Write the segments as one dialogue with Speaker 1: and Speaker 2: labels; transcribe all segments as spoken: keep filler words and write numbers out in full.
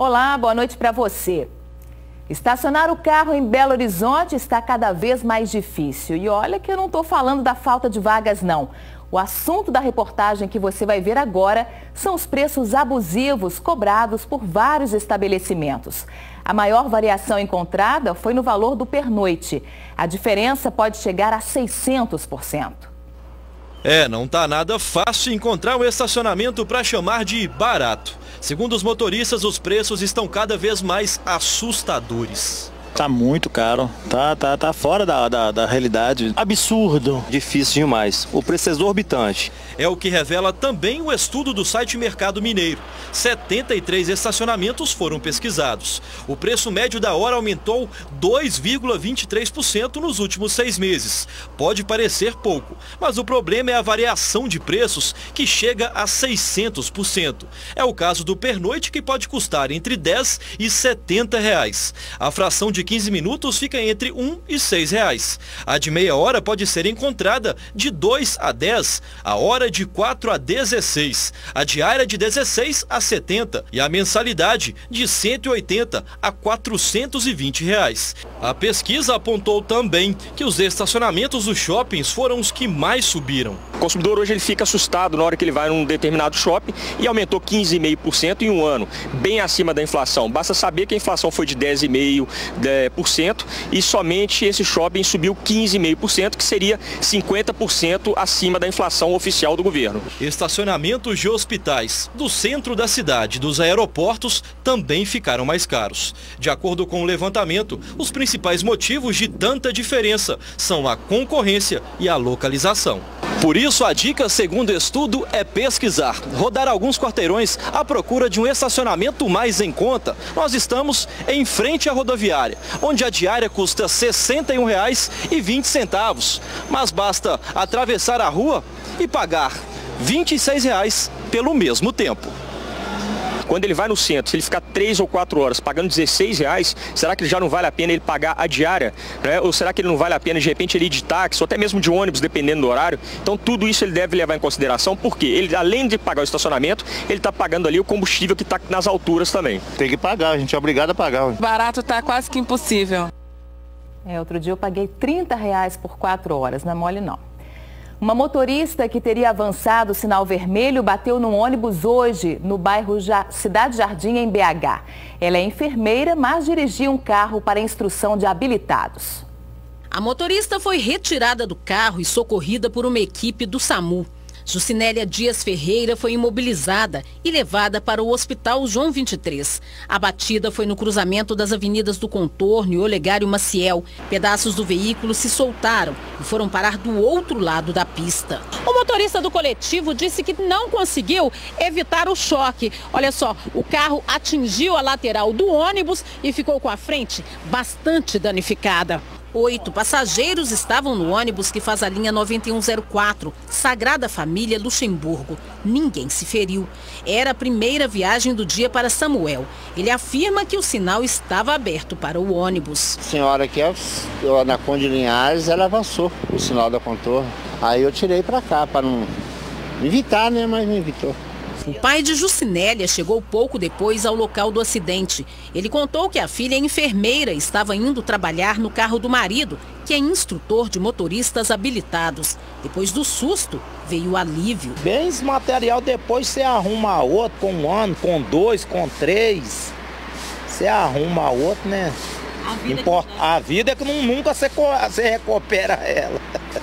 Speaker 1: Olá, boa noite para você. Estacionar o carro em Belo Horizonte está cada vez mais difícil. E olha que eu não estou falando da falta de vagas, não. O assunto da reportagem que você vai ver agora são os preços abusivos cobrados por vários estabelecimentos. A maior variação encontrada foi no valor do pernoite. A diferença pode chegar a seiscentos por cento.
Speaker 2: É, não tá nada fácil encontrar um estacionamento para chamar de barato. Segundo os motoristas, os preços estão cada vez mais assustadores.
Speaker 3: Tá muito caro, tá, tá, tá fora da, da, da realidade. Absurdo.
Speaker 4: Difícil demais. O preço é exorbitante.
Speaker 2: É o que revela também o estudo do site Mercado Mineiro. setenta e três estacionamentos foram pesquisados. O preço médio da hora aumentou dois vírgula vinte e três por cento nos últimos seis meses. Pode parecer pouco, mas o problema é a variação de preços, que chega a seiscentos por cento. É o caso do pernoite, que pode custar entre dez e setenta reais. A fração de quinze minutos fica entre um e seis reais. A de meia hora pode ser encontrada de dois a dez, a hora de quatro a dezesseis, a diária de dezesseis a setenta e a mensalidade de cento e oitenta a quatrocentos e vinte reais. A pesquisa apontou também que os estacionamentos dos shoppings foram os que mais subiram.
Speaker 5: O consumidor hoje ele fica assustado na hora que ele vai num determinado shopping e aumentou quinze vírgula cinco por cento em um ano, bem acima da inflação. Basta saber que a inflação foi de dez vírgula cinco por cento por cento e somente esse shopping subiu quinze vírgula cinco por cento, que seria cinquenta por cento acima da inflação oficial do governo.
Speaker 2: Estacionamentos de hospitais do centro da cidade e dos aeroportos também ficaram mais caros. De acordo com o levantamento, os principais motivos de tanta diferença são a concorrência e a localização. Por isso, a dica, segundo o estudo, é pesquisar, rodar alguns quarteirões à procura de um estacionamento mais em conta. Nós estamos em frente à rodoviária, onde a diária custa sessenta e um reais e vinte centavos, mas basta atravessar a rua e pagar vinte e seis reais pelo mesmo tempo.
Speaker 5: Quando ele vai no centro, se ele ficar três ou quatro horas pagando dezesseis reais, será que já não vale a pena ele pagar a diária? Né? Ou será que ele não vale a pena, de repente, ele ir de táxi ou até mesmo de ônibus, dependendo do horário? Então, tudo isso ele deve levar em consideração, porque ele, além de pagar o estacionamento, ele está pagando ali o combustível que está nas alturas também.
Speaker 3: Tem que pagar, a gente é obrigado a pagar.
Speaker 6: Barato está quase que impossível.
Speaker 1: É, outro dia eu paguei trinta reais por quatro horas, não é mole não. Uma motorista que teria avançado o sinal vermelho bateu num ônibus hoje, no bairro Cidade Jardim, em B H. Ela é enfermeira, mas dirigia um carro para instrução de habilitados.
Speaker 7: A motorista foi retirada do carro e socorrida por uma equipe do SAMU. Jucinélia Dias Ferreira foi imobilizada e levada para o Hospital João vinte e três. A batida foi no cruzamento das avenidas do Contorno e Olegário Maciel. Pedaços do veículo se soltaram e foram parar do outro lado da pista. O motorista do coletivo disse que não conseguiu evitar o choque. Olha só, o carro atingiu a lateral do ônibus e ficou com a frente bastante danificada. Oito passageiros estavam no ônibus que faz a linha noventa e um zero quatro, Sagrada Família, Luxemburgo. Ninguém se feriu. Era a primeira viagem do dia para Samuel. Ele afirma que o sinal estava aberto para o ônibus.
Speaker 8: A senhora aqui, na Conde Linhares, ela avançou o sinal da contorno. Aí eu tirei para cá, para não evitar, né? Mas não evitou.
Speaker 7: O pai de Jucinélia chegou pouco depois ao local do acidente. Ele contou que a filha enfermeira estava indo trabalhar no carro do marido, que é instrutor de motoristas habilitados. Depois do susto, veio o alívio.
Speaker 9: Bens material, depois você arruma outro, com um ano, com dois, com três. Você arruma outro, né? A vida, Import... é, que... A vida é que não, nunca você, você recupera ela.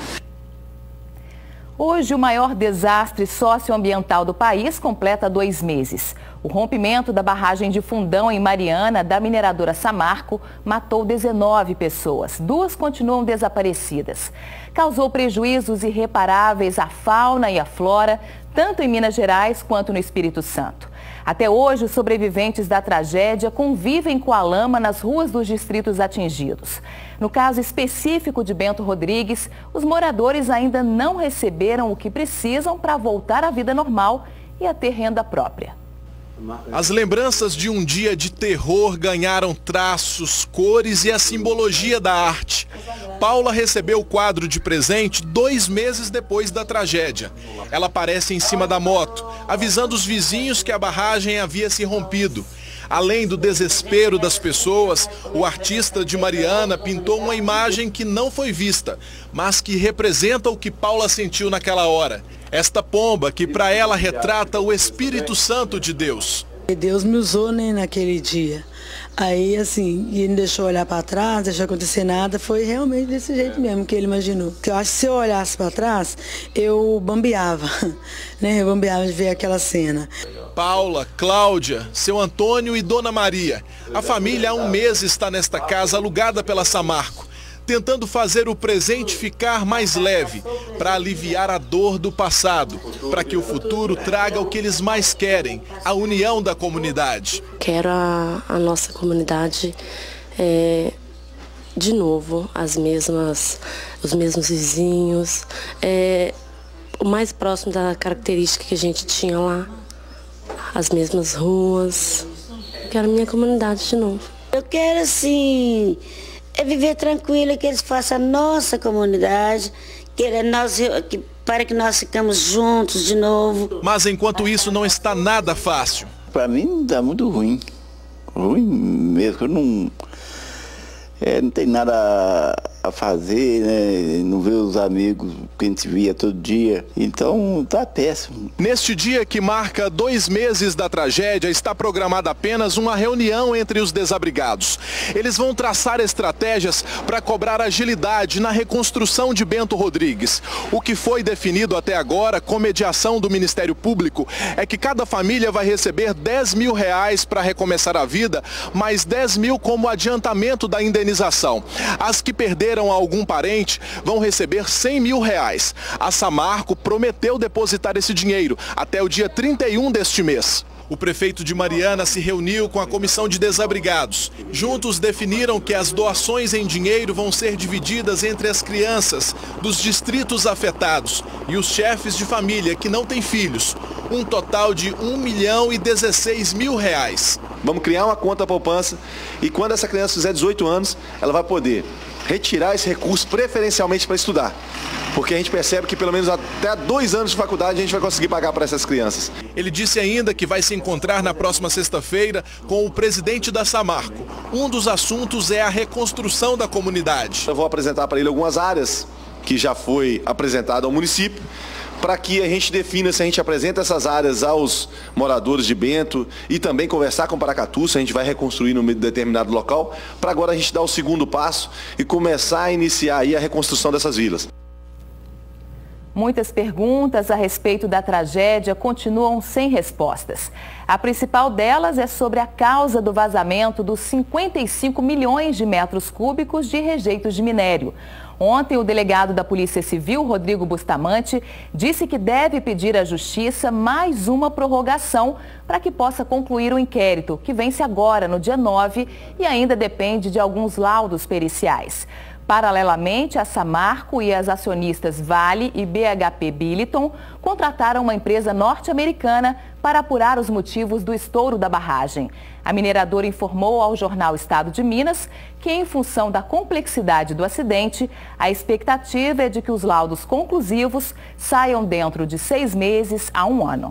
Speaker 1: Hoje, o maior desastre socioambiental do país completa dois meses. O rompimento da barragem de Fundão, em Mariana, da mineradora Samarco, matou dezenove pessoas. Duas continuam desaparecidas. Causou prejuízos irreparáveis à fauna e à flora, tanto em Minas Gerais quanto no Espírito Santo. Até hoje, os sobreviventes da tragédia convivem com a lama nas ruas dos distritos atingidos. No caso específico de Bento Rodrigues, os moradores ainda não receberam o que precisam para voltar à vida normal e a ter renda própria.
Speaker 10: As lembranças de um dia de terror ganharam traços, cores e a simbologia da arte. Paula recebeu o quadro de presente dois meses depois da tragédia. Ela aparece em cima da moto, avisando os vizinhos que a barragem havia se rompido. Além do desespero das pessoas, o artista de Mariana pintou uma imagem que não foi vista, mas que representa o que Paula sentiu naquela hora. Esta pomba que para ela retrata o Espírito Santo de Deus.
Speaker 11: Deus me usou, né, naquele dia. Aí, assim, ele não deixou olhar para trás, não deixou acontecer nada, foi realmente desse jeito mesmo que ele imaginou. Porque eu acho que se eu olhasse para trás, eu bambeava, né, eu bambeava de ver aquela cena.
Speaker 10: Paula, Cláudia, seu Antônio e Dona Maria. A família há um mês está nesta casa alugada pela Samarco, tentando fazer o presente ficar mais leve, para aliviar a dor do passado, para que o futuro traga o que eles mais querem, a união da comunidade.
Speaker 12: Quero a, a nossa comunidade é, de novo, as mesmas, os mesmos vizinhos, é, o mais próximo da característica que a gente tinha lá, as mesmas ruas. Quero a minha comunidade de novo.
Speaker 13: Eu quero, assim, é viver tranquilo, que eles façam a nossa comunidade, que nós, que, para que nós ficamos juntos de novo.
Speaker 10: Mas enquanto isso não está nada fácil.
Speaker 3: Para mim dá muito ruim, ruim mesmo, eu não, é, não tem nada a fazer, né? Não ver os amigos que a gente via todo dia, então tá péssimo.
Speaker 10: Neste dia que marca dois meses da tragédia, está programada apenas uma reunião entre os desabrigados. Eles vão traçar estratégias para cobrar agilidade na reconstrução de Bento Rodrigues. O que foi definido até agora, com mediação do Ministério Público, é que cada família vai receber dez mil reais para recomeçar a vida, mais dez mil como adiantamento da indenização. As que perderam algum parente vão receber cem mil reais. A Samarco prometeu depositar esse dinheiro até o dia trinta e um deste mês. O prefeito de Mariana se reuniu com a comissão de desabrigados. Juntos definiram que as doações em dinheiro vão ser divididas entre as crianças dos distritos afetados e os chefes de família que não têm filhos. Um total de um milhão e dezesseis mil reais.
Speaker 14: Vamos criar uma conta poupança e quando essa criança fizer dezoito anos, ela vai poder retirar esse recurso preferencialmente para estudar. Porque a gente percebe que pelo menos até dois anos de faculdade a gente vai conseguir pagar para essas crianças.
Speaker 10: Ele disse ainda que vai se encontrar na próxima sexta-feira com o presidente da Samarco. Um dos assuntos é a reconstrução da comunidade.
Speaker 14: Eu vou apresentar para ele algumas áreas que já foi apresentada ao município, para que a gente defina se a gente apresenta essas áreas aos moradores de Bento e também conversar com Paracatu, se a gente vai reconstruir num determinado local, para agora a gente dar o segundo passo e começar a iniciar aí a reconstrução dessas vilas.
Speaker 1: Muitas perguntas a respeito da tragédia continuam sem respostas. A principal delas é sobre a causa do vazamento dos cinquenta e cinco milhões de metros cúbicos de rejeitos de minério. Ontem, o delegado da Polícia Civil, Rodrigo Bustamante, disse que deve pedir à Justiça mais uma prorrogação para que possa concluir o inquérito, que vence agora, no dia nove, e ainda depende de alguns laudos periciais. Paralelamente, a Samarco e as acionistas Vale e B H P Billiton contrataram uma empresa norte-americana para apurar os motivos do estouro da barragem. A mineradora informou ao jornal Estado de Minas que, em função da complexidade do acidente, a expectativa é de que os laudos conclusivos saiam dentro de seis meses a um ano.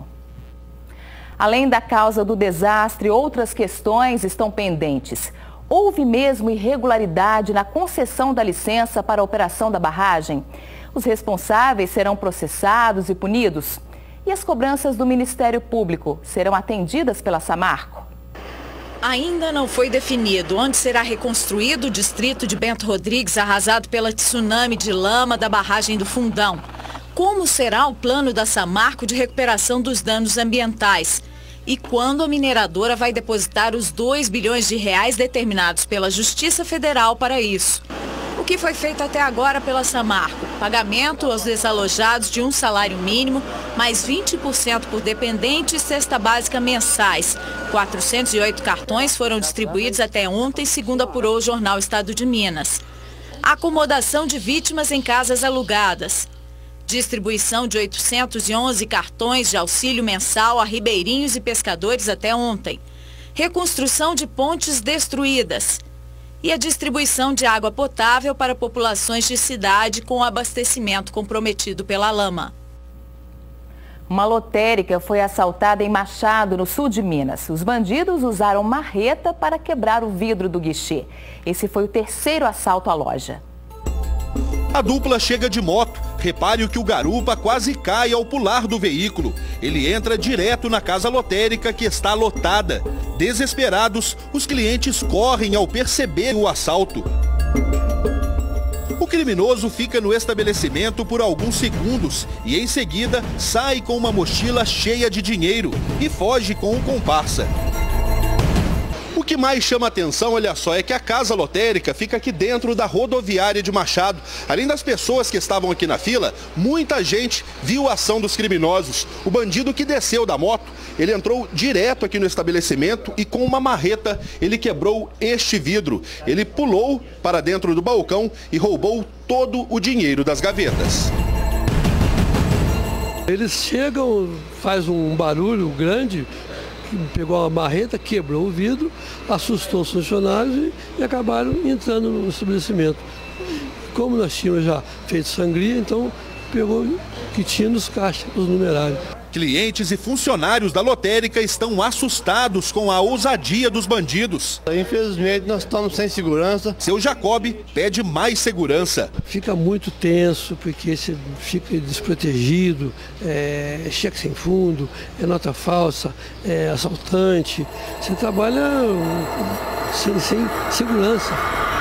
Speaker 1: Além da causa do desastre, outras questões estão pendentes. Houve mesmo irregularidade na concessão da licença para a operação da barragem? Os responsáveis serão processados e punidos? E as cobranças do Ministério Público serão atendidas pela Samarco?
Speaker 7: Ainda não foi definido onde será reconstruído o distrito de Bento Rodrigues arrasado pela tsunami de lama da barragem do Fundão. Como será o plano da Samarco de recuperação dos danos ambientais? E quando a mineradora vai depositar os dois bilhões de reais determinados pela Justiça Federal para isso? O que foi feito até agora pela Samarco? Pagamento aos desalojados de um salário mínimo, mais vinte por cento por dependente e cesta básica mensais. quatrocentos e oito cartões foram distribuídos até ontem, segundo apurou o jornal Estado de Minas. Acomodação de vítimas em casas alugadas. Distribuição de oitocentos e onze cartões de auxílio mensal a ribeirinhos e pescadores até ontem. Reconstrução de pontes destruídas. E a distribuição de água potável para populações de cidade com o abastecimento comprometido pela lama.
Speaker 1: Uma lotérica foi assaltada em Machado, no sul de Minas. Os bandidos usaram marreta para quebrar o vidro do guichê. Esse foi o terceiro assalto à loja.
Speaker 15: A dupla chega de moto. Repare que o garupa quase cai ao pular do veículo. Ele entra direto na casa lotérica, que está lotada. Desesperados, os clientes correm ao perceber o assalto. O criminoso fica no estabelecimento por alguns segundos e em seguida sai com uma mochila cheia de dinheiro e foge com o comparsa. O que mais chama atenção, olha só, é que a casa lotérica fica aqui dentro da rodoviária de Machado. Além das pessoas que estavam aqui na fila, muita gente viu a ação dos criminosos. O bandido que desceu da moto, ele entrou direto aqui no estabelecimento e com uma marreta ele quebrou este vidro. Ele pulou para dentro do balcão e roubou todo o dinheiro das gavetas.
Speaker 16: Eles chegam, faz um barulho grande, pegou uma marreta, quebrou o vidro, assustou os funcionários e, e acabaram entrando no estabelecimento. Como nós tínhamos já feito sangria, então pegou o que tinha nos caixas, os numerários.
Speaker 15: Clientes e funcionários da lotérica estão assustados com a ousadia dos bandidos.
Speaker 17: Infelizmente nós estamos sem segurança.
Speaker 15: Seu Jacob pede mais segurança.
Speaker 16: Fica muito tenso porque você fica desprotegido, é cheque sem fundo, é nota falsa, é assaltante. Você trabalha sem, sem segurança.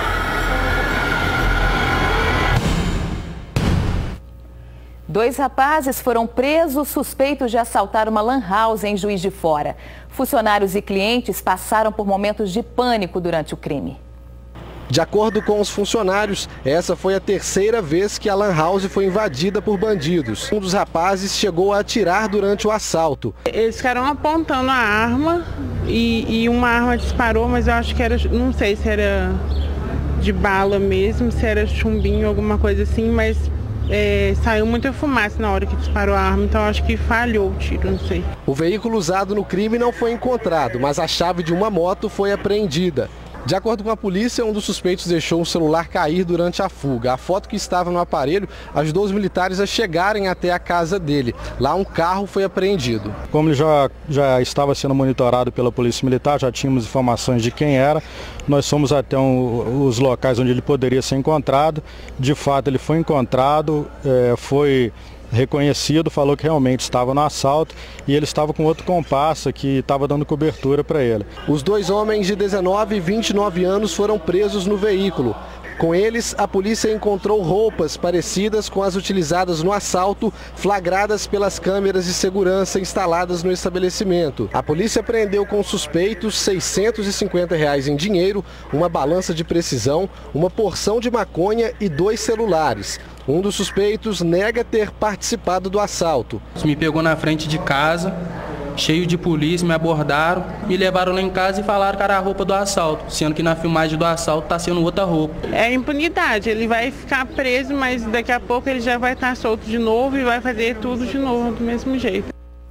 Speaker 1: Dois rapazes foram presos suspeitos de assaltar uma lan house em Juiz de Fora. Funcionários e clientes passaram por momentos de pânico durante o crime.
Speaker 18: De acordo com os funcionários, essa foi a terceira vez que a lan house foi invadida por bandidos. Um dos rapazes chegou a atirar durante o assalto.
Speaker 6: Eles ficaram apontando a arma e, e uma arma disparou, mas eu acho que era, não sei se era de bala mesmo, se era chumbinho, alguma coisa assim, mas... É, saiu muita fumaça na hora que disparou a arma, então acho que falhou o tiro, não sei.
Speaker 18: O veículo usado no crime não foi encontrado, mas a chave de uma moto foi apreendida. De acordo com a polícia, um dos suspeitos deixou um celular cair durante a fuga. A foto que estava no aparelho ajudou os militares a chegarem até a casa dele. Lá um carro foi apreendido.
Speaker 19: Como ele já, já estava sendo monitorado pela Polícia Militar, já tínhamos informações de quem era. Nós fomos até um, os locais onde ele poderia ser encontrado. De fato, ele foi encontrado, é, foi... reconhecido, falou que realmente estava no assalto e ele estava com outro comparsa que estava dando cobertura para ele.
Speaker 18: Os dois homens de dezenove e vinte e nove anos foram presos no veículo. Com eles, a polícia encontrou roupas parecidas com as utilizadas no assalto, flagradas pelas câmeras de segurança instaladas no estabelecimento. A polícia apreendeu com suspeitos seiscentos e cinquenta reais em dinheiro, uma balança de precisão, uma porção de maconha e dois celulares. Um dos suspeitos nega ter participado do assalto.
Speaker 20: Me pegou na frente de casa, cheio de polícia, me abordaram, me levaram lá em casa e falaram que era a roupa do assalto, sendo que na filmagem do assalto está sendo outra roupa.
Speaker 6: É impunidade, ele vai ficar preso, mas daqui a pouco ele já vai estar solto de novo e vai fazer tudo de novo do mesmo jeito.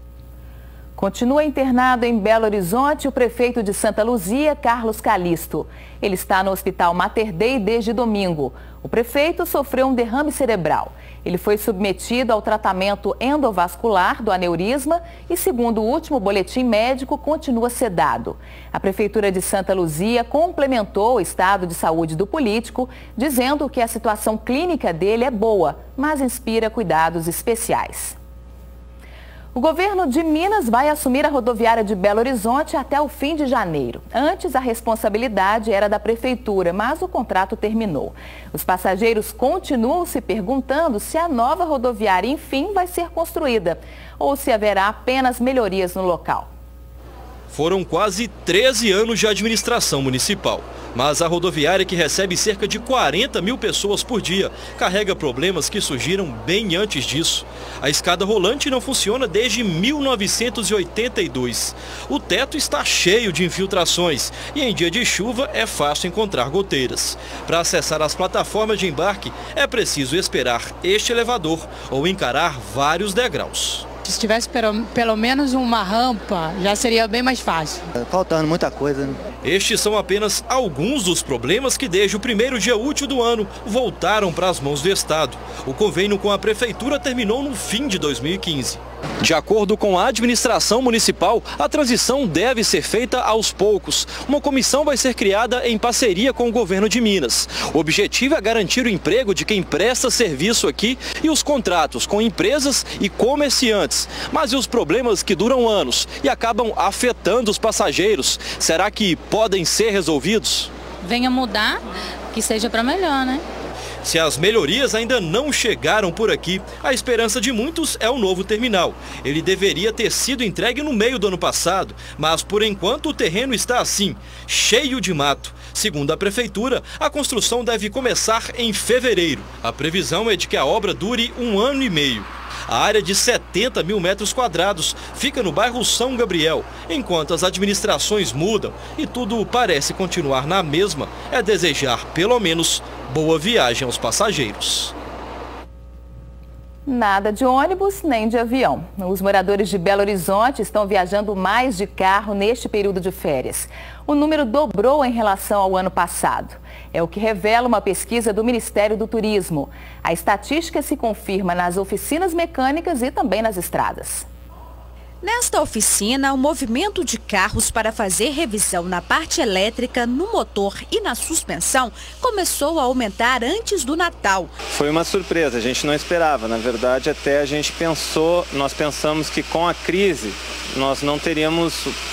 Speaker 1: Continua internado em Belo Horizonte o prefeito de Santa Luzia, Carlos Calisto. Ele está no Hospital Mater Dei desde domingo. O prefeito sofreu um derrame cerebral. Ele foi submetido ao tratamento endovascular do aneurisma e, segundo o último boletim médico, continua sedado. A Prefeitura de Santa Luzia complementou o estado de saúde do político, dizendo que a situação clínica dele é boa, mas inspira cuidados especiais. O governo de Minas vai assumir a rodoviária de Belo Horizonte até o fim de janeiro. Antes, a responsabilidade era da prefeitura, mas o contrato terminou. Os passageiros continuam se perguntando se a nova rodoviária, enfim, vai ser construída ou se haverá apenas melhorias no local.
Speaker 2: Foram quase treze anos de administração municipal, mas a rodoviária, que recebe cerca de quarenta mil pessoas por dia, carrega problemas que surgiram bem antes disso. A escada rolante não funciona desde mil novecentos e oitenta e dois. O teto está cheio de infiltrações e em dia de chuva é fácil encontrar goteiras. Para acessar as plataformas de embarque, é preciso esperar este elevador ou encarar vários degraus.
Speaker 21: Se tivesse pelo, pelo menos uma rampa, já seria bem mais fácil.
Speaker 22: Faltando muita coisa, né?
Speaker 2: Estes são apenas alguns dos problemas que desde o primeiro dia útil do ano voltaram para as mãos do Estado. O convênio com a Prefeitura terminou no fim de dois mil e quinze.
Speaker 4: De acordo com a administração municipal, a transição deve ser feita aos poucos. Uma comissão vai ser criada em parceria com o governo de Minas. O objetivo é garantir o emprego de quem presta serviço aqui e os contratos com empresas e comerciantes. Mas e os problemas que duram anos e acabam afetando os passageiros? Será que podem ser resolvidos?
Speaker 21: Venha mudar, que seja para melhor, né?
Speaker 2: Se as melhorias ainda não chegaram por aqui, a esperança de muitos é o novo terminal. Ele deveria ter sido entregue no meio do ano passado, mas por enquanto o terreno está assim, cheio de mato. Segundo a Prefeitura, a construção deve começar em fevereiro. A previsão é de que a obra dure um ano e meio. A área de setenta mil metros quadrados fica no bairro São Gabriel. Enquanto as administrações mudam e tudo parece continuar na mesma, é desejar, pelo menos, boa viagem aos passageiros.
Speaker 1: Nada de ônibus nem de avião. Os moradores de Belo Horizonte estão viajando mais de carro neste período de férias. O número dobrou em relação ao ano passado. É o que revela uma pesquisa do Ministério do Turismo. A estatística se confirma nas oficinas mecânicas e também nas estradas.
Speaker 22: Nesta oficina, o movimento de carros para fazer revisão na parte elétrica, no motor e na suspensão começou a aumentar antes do Natal.
Speaker 23: Foi uma surpresa, a gente não esperava. Na verdade, até a gente pensou, nós pensamos que com a crise nós não teríamos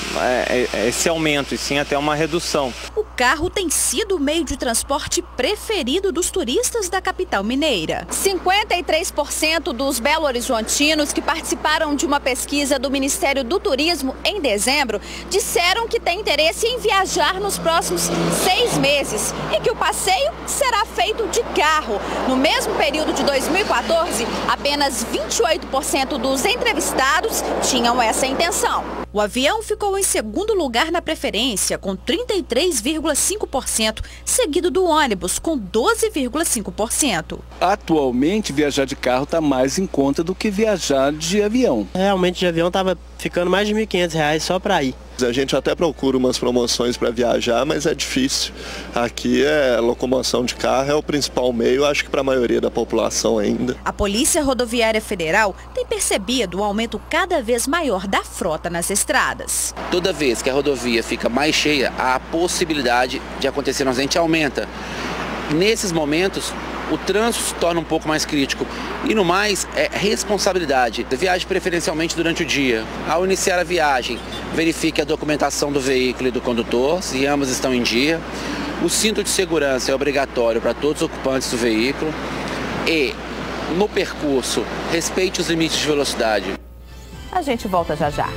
Speaker 23: é, esse aumento, e sim até uma redução.
Speaker 22: O carro tem sido o meio de transporte preferido dos turistas da capital mineira. cinquenta e três por cento dos belo-horizontinos que participaram de uma pesquisa do Ministério do Turismo em dezembro disseram que têm interesse em viajar nos próximos seis meses e que o passeio será feito de carro. No mesmo período de dois mil e quatorze, apenas vinte e oito por cento dos entrevistados tinham essa intenção. O avião ficou em segundo lugar na preferência, com trinta e três vírgula cinco por cento, seguido do ônibus, com doze vírgula cinco por cento.
Speaker 24: Atualmente, viajar de carro está mais em conta do que viajar de avião.
Speaker 25: Realmente, de avião estava ficando mais de mil e quinhentos reais só para ir.
Speaker 14: A gente até procura umas promoções para viajar, mas é difícil. Aqui é locomoção de carro, é o principal meio, acho que para a maioria da população ainda.
Speaker 22: A Polícia Rodoviária Federal tem percebido um aumento cada vez maior da frota nas estradas.
Speaker 26: Toda vez que a rodovia fica mais cheia, a possibilidade de acontecer um acidente aumenta. Nesses momentos, o trânsito se torna um pouco mais crítico. E no mais, é responsabilidade. Viaje preferencialmente durante o dia. Ao iniciar a viagem, verifique a documentação do veículo e do condutor, se ambos estão em dia. O cinto de segurança é obrigatório para todos os ocupantes do veículo. E, no percurso, respeite os limites de velocidade.
Speaker 1: A gente volta já já.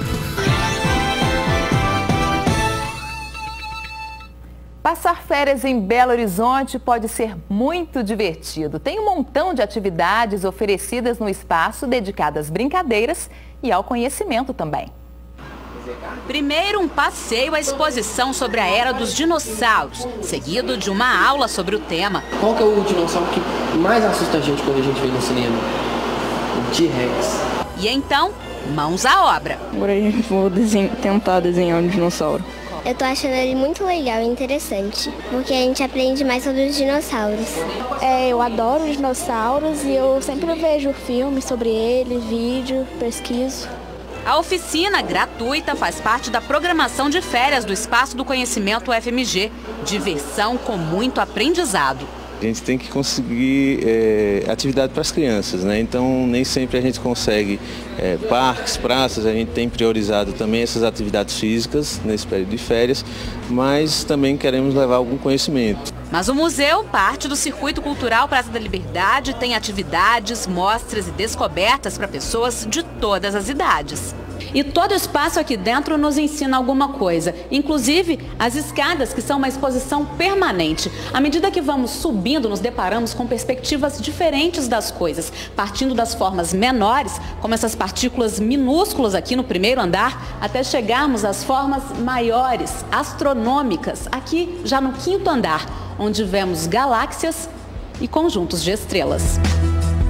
Speaker 1: Passar férias em Belo Horizonte pode ser muito divertido. Tem um montão de atividades oferecidas no espaço dedicadas às brincadeiras e ao conhecimento também.
Speaker 22: Primeiro, um passeio à exposição sobre a era dos dinossauros, seguido de uma aula sobre o tema.
Speaker 27: Qual que é o dinossauro que mais assusta a gente quando a gente vê no cinema? O T-Rex.
Speaker 22: E então, mãos à obra.
Speaker 28: Agora a gente vai desenho, tentar desenhar um dinossauro.
Speaker 29: Eu tô achando ele muito legal e interessante, porque a gente aprende mais sobre os dinossauros.
Speaker 30: É, eu adoro os dinossauros e eu sempre vejo filmes sobre eles, vídeo, pesquiso.
Speaker 22: A oficina gratuita faz parte da programação de férias do Espaço do Conhecimento U F M G. Diversão com muito aprendizado.
Speaker 31: A gente tem que conseguir é, atividade para as crianças, né? Então nem sempre a gente consegue é, parques, praças, a gente tem priorizado também essas atividades físicas nesse período de férias, mas também queremos levar algum conhecimento.
Speaker 22: Mas o museu, parte do Circuito Cultural Praça da Liberdade, tem atividades, mostras e descobertas para pessoas de todas as idades. E todo espaço aqui dentro nos ensina alguma coisa, inclusive as escadas, que são uma exposição permanente. À medida que vamos subindo, nos deparamos com perspectivas diferentes das coisas, partindo das formas menores, como essas partículas minúsculas aqui no primeiro andar, até chegarmos às formas maiores, astronômicas, aqui já no quinto andar, onde vemos galáxias e conjuntos de estrelas.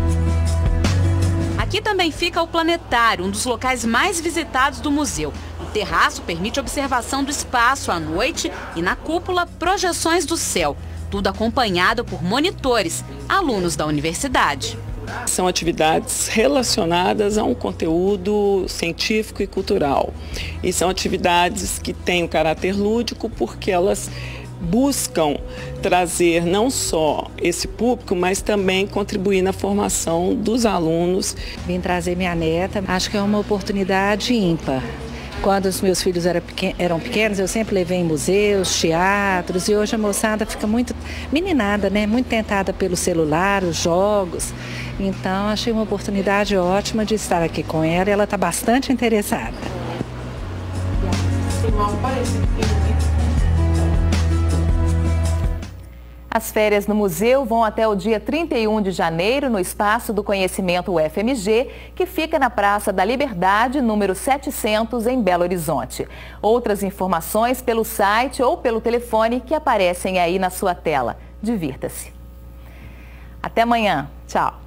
Speaker 22: Aqui também fica o planetário, um dos locais mais visitados do museu. O
Speaker 3: terraço permite observação do espaço à noite e na cúpula projeções do céu. Tudo acompanhado por monitores, alunos da universidade.
Speaker 5: São atividades relacionadas a um conteúdo científico e cultural. E são atividades que têm um caráter lúdico porque elas buscam trazer não só esse público, mas também contribuir na formação dos alunos.
Speaker 7: Vim trazer minha neta, acho que é uma oportunidade ímpar. Quando os meus filhos eram pequenos, eu sempre levei em museus, teatros, e hoje a moçada fica muito meninada, né? Muito tentada pelo celular, os jogos. Então, achei uma oportunidade ótima de estar aqui com ela e ela está bastante interessada.
Speaker 1: As férias no museu vão até o dia trinta e um de janeiro no Espaço do Conhecimento U F M G, que fica na Praça da Liberdade, número setecentos, em Belo Horizonte. Outras informações pelo site ou pelo telefone que aparecem aí na sua tela. Divirta-se. Até amanhã. Tchau.